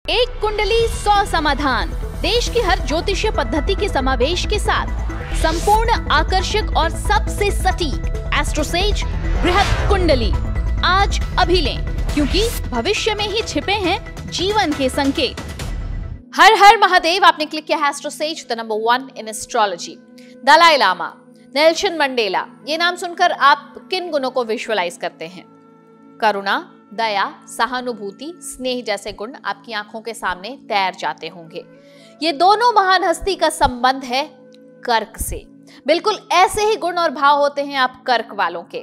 एक कुंडली 100 समाधान, देश की हर ज्योतिषीय पद्धति के समावेश के साथ संपूर्ण, आकर्षक और सबसे सटीक एस्ट्रोसेज बृहत कुंडली। आज अभी लें, क्योंकि भविष्य में ही छिपे हैं जीवन के संकेत। हर हर महादेव। आपने क्लिक किया AstroSage, the number 1 in astrology. Dalai Lama, Nelson Mandela, ये नाम सुनकर आप किन गुणों को विजुअलाइज करते हैं? करुणा, दया, सहानुभूति, स्नेह जैसे गुण आपकी आंखों के सामने तैर जाते होंगे। ये दोनों महान हस्ती का संबंध है कर्क से। बिल्कुल ऐसे ही गुण और भाव होते हैं आप कर्क वालों के।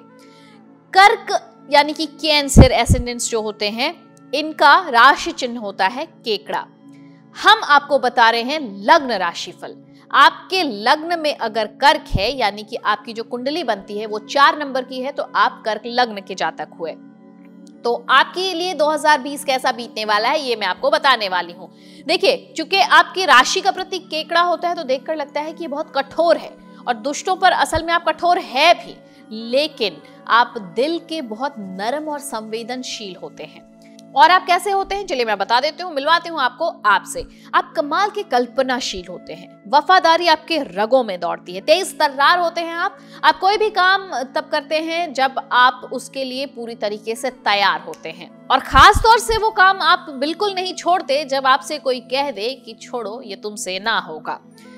कर्क यानी कि कैंसर एसेंडेंट्स जो होते हैं, इनका राशि चिन्ह होता है केकड़ा। हम आपको बता रहे हैं लग्न राशिफल। आपके लग्न में अगर कर्क है, यानी कि आपकी जो कुंडली बनती है वो 4 नंबर की है, तो आप कर्क लग्न के जातक हुए। तो आपके लिए 2020 कैसा बीतने वाला है ये मैं आपको बताने वाली हूँ। देखिए, चूंकि आपकी राशि का प्रतीक केकड़ा होता है तो देखकर लगता है कि ये बहुत कठोर है, और दुष्टों पर असल में आप कठोर है भी, लेकिन आप दिल के बहुत नरम और संवेदनशील होते हैं। और आप कैसे होते हैं चलिए मैं बता देती हूँ, मिलवाती हूँ आपको आपसे। आप कमाल के कल्पनाशील होते हैं, वफादारी आपके रगों में दौड़ती है, तेज तर्रार होते हैं आप कोई भी काम तब करते हैं जब आप उसके लिए पूरी तरीके से तैयार होते हैं, और खास तौर से वो काम आप बिल्कुल नहीं छोड़ते जब आपसे कोई कह दे कि छोड़ो ये तुमसे ना होगा।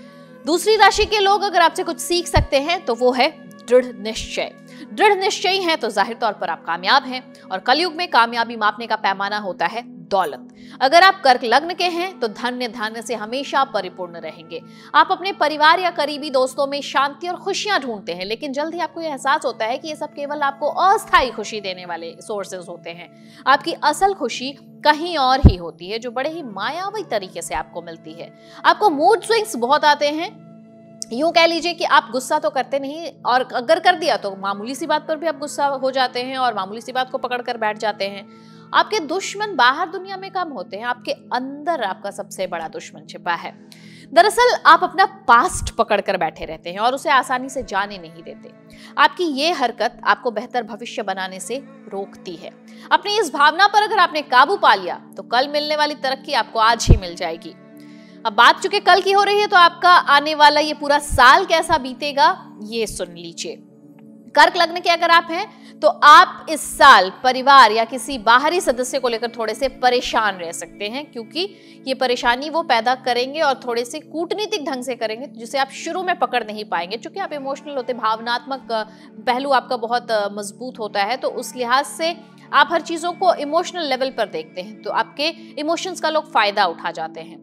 दूसरी राशि के लोग अगर आपसे कुछ सीख सकते हैं तो वो है दृढ़ निश्चय। दृढ़ निश्चयी हैं तो जाहिर तौर पर आप कामयाब हैं, और कलयुग में कामयाबी मापने का पैमाना होता है दौलत। अगर आप कर्क लग्न के हैं तो धन्य धान्य से हमेशा परिपूर्ण रहेंगे। आप अपने परिवार या करीबी दोस्तों में शांति और खुशियां ढूंढते हैं, लेकिन जल्द ही आपको यह एहसास होता है कि ये सब केवल आपको अस्थायी खुशी देने वाले सोर्सेज होते हैं। आपकी असल खुशी कहीं और ही होती है, जो बड़े ही मायावी तरीके से आपको मिलती है। आपको मूड स्विंग्स बहुत आते हैं। यूं कह लीजिए कि आप गुस्सा तो करते नहीं, और अगर कर दिया तो मामूली सी बात पर भी आप गुस्सा हो जाते हैं और मामूली सी बात को पकड़ कर बैठ जाते हैं। आपके दुश्मन बाहर दुनिया में कम होते हैं, आपके अंदर आपका सबसे बड़ा दुश्मन छिपा है। दरअसल आप अपना पास्ट पकड़ कर बैठे रहते हैं और उसे आसानी से जाने नहीं देते। आपकी ये हरकत आपको बेहतर भविष्य बनाने से रोकती है। अपनी इस भावना पर अगर आपने काबू पा लिया तो कल मिलने वाली तरक्की आपको आज ही मिल जाएगी। अब बात चूंकि कल की हो रही है तो आपका आने वाला ये पूरा साल कैसा बीतेगा ये सुन लीजिए। कर्क लग्न के अगर आप हैं तो आप इस साल परिवार या किसी बाहरी सदस्य को लेकर थोड़े से परेशान रह सकते हैं, क्योंकि ये परेशानी वो पैदा करेंगे और थोड़े से कूटनीतिक ढंग से करेंगे, जिसे आप शुरू में पकड़ नहीं पाएंगे। चूंकि आप इमोशनल होते, भावनात्मक पहलू आपका बहुत मजबूत होता है, तो उस लिहाज से आप हर चीजों को इमोशनल लेवल पर देखते हैं, तो आपके इमोशंस का लोग फायदा उठा जाते हैं।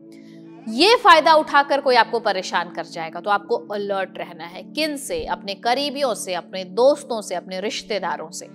ये फायदा उठाकर कोई आपको परेशान कर जाएगा तो आपको अलर्ट रहना है। किन से? अपने करीबियों से, अपने दोस्तों से, अपने रिश्तेदारों से।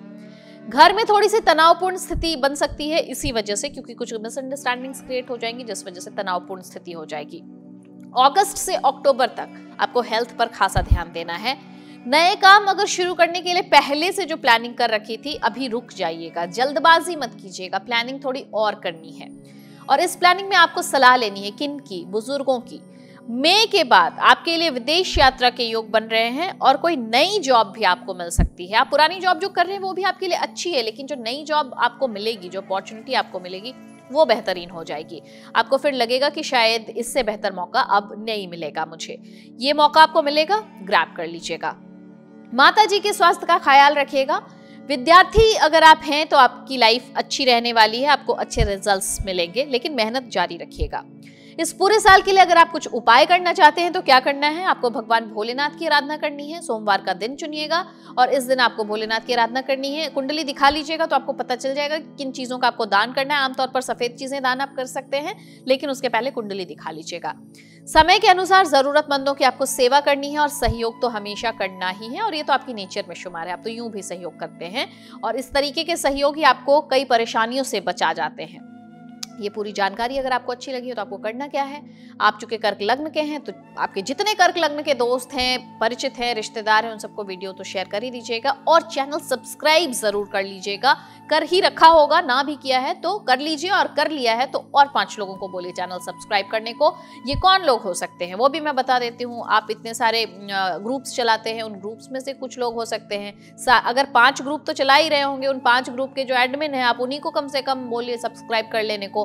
घर में थोड़ी सी तनावपूर्ण स्थिति बन सकती है इसी वजह से, क्योंकि कुछ मिसअंडरस्टैंडिंग्स क्रिएट हो जाएंगी, जिस वजह से तनावपूर्ण स्थिति हो जाएगी। अगस्त से अक्टूबर तक आपको हेल्थ पर खासा ध्यान देना है। नए काम अगर शुरू करने के लिए पहले से जो प्लानिंग कर रखी थी, अभी रुक जाइएगा, जल्दबाजी मत कीजिएगा, प्लानिंग थोड़ी और करनी है। और इस प्लानिंग में आपको सलाह लेनी है किन की? बुजुर्गों की। मई के बाद आपके लिए विदेश यात्रा के योग बन रहे हैं, और कोई नई जॉब भी आपको मिल सकती है। आप पुरानी जॉब जो कर रहे हैं वो भी आपके लिए अच्छी है, लेकिन जो नई जॉब आपको मिलेगी, जो अपॉर्चुनिटी आपको मिलेगी, वो बेहतरीन हो जाएगी। आपको फिर लगेगा कि शायद इससे बेहतर मौका अब नहीं मिलेगा मुझे। ये मौका आपको मिलेगा, ग्रैब कर लीजिएगा। माता जी के स्वास्थ्य का ख्याल रखिएगा। विद्यार्थी अगर आप हैं तो आपकी लाइफ अच्छी रहने वाली है, आपको अच्छे रिजल्ट्स मिलेंगे, लेकिन मेहनत जारी रखिएगा। इस पूरे साल के लिए अगर आप कुछ उपाय करना चाहते हैं तो क्या करना है? आपको भगवान भोलेनाथ की आराधना करनी है। सोमवार का दिन चुनिएगा और इस दिन आपको भोलेनाथ की आराधना करनी है। कुंडली दिखा लीजिएगा तो आपको पता चल जाएगा किन चीजों का आपको दान करना है। आमतौर पर सफेद चीजें दान आप कर सकते हैं, लेकिन उसके पहले कुंडली दिखा लीजिएगा। समय के अनुसार जरूरतमंदों की आपको सेवा करनी है, और सहयोग तो हमेशा करना ही है, और ये तो आपकी नेचर में शुमार है। आप तो यूं भी सहयोग करते हैं, और इस तरीके के सहयोग ही आपको कई परेशानियों से बचा जाते हैं। ये पूरी जानकारी अगर आपको अच्छी लगी हो तो आपको करना क्या है? आप चूंकि कर्क लग्न के हैं तो आपके जितने कर्क लग्न के दोस्त हैं, परिचित हैं, रिश्तेदार हैं, उन सबको वीडियो तो शेयर कर ही दीजिएगा, और चैनल सब्सक्राइब जरूर कर लीजिएगा। कर ही रखा होगा, ना भी किया है तो कर लीजिए, और कर लिया है तो और 5 लोगों को बोलिए चैनल सब्सक्राइब करने को। ये कौन लोग हो सकते हैं वो भी मैं बता देती हूँ। आप इतने सारे ग्रुप्स चलाते हैं, उन ग्रुप्स में से कुछ लोग हो सकते हैं। अगर 5 ग्रुप तो चला ही रहे होंगे, उन 5 ग्रुप के जो एडमिन हैं आप उन्हीं को कम से कम बोलिए सब्सक्राइब कर लेने को।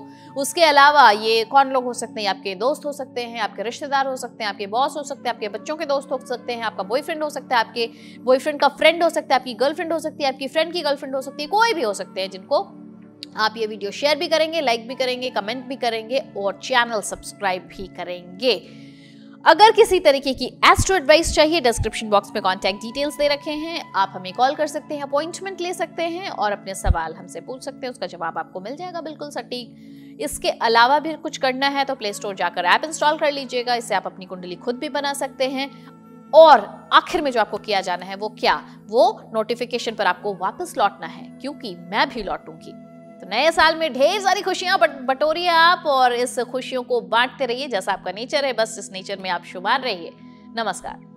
उसके अलावा ये कौन लोग हो सकते हैं? आपके दोस्त हो सकते हैं, आपके रिश्तेदार हो सकते हैं, आपके बॉस हो सकते हैं, आपके बच्चों के दोस्त हो सकते हैं, आपका बॉयफ्रेंड हो सकता है, आपके बॉयफ्रेंड का फ्रेंड हो सकता है, आपकी गर्लफ्रेंड हो सकती है, आपकी फ्रेंड की गर्लफ्रेंड हो सकती है, कोई भी हो सकते हैं जिनको आप ये वीडियो शेयर भी करेंगे, लाइक भी करेंगे, कमेंट भी करेंगे और चैनल सब्सक्राइब भी करेंगे। अगर किसी तरीके की एस्ट्रो एडवाइस चाहिए, डिस्क्रिप्शन बॉक्स में कॉन्टैक्ट डिटेल्स दे रखे हैं, आप हमें कॉल कर सकते हैं, अपॉइंटमेंट ले सकते हैं और अपने सवाल हमसे पूछ सकते हैं, उसका जवाब आपको मिल जाएगा बिल्कुल सटीक। इसके अलावा भी कुछ करना है तो प्ले स्टोर जाकर ऐप इंस्टॉल कर लीजिएगा, इससे आप अपनी कुंडली खुद भी बना सकते हैं। और आखिर में जो आपको किया जाना है वो क्या? वो नोटिफिकेशन पर आपको वापस लौटना है, क्योंकि मैं भी लौटूंगी। तो नए साल में ढेर सारी खुशियां बटोरिए आप और इस खुशियों को बांटते रहिए, जैसा आपका नेचर है, बस इस नेचर में आप शुमार रहिए। नमस्कार।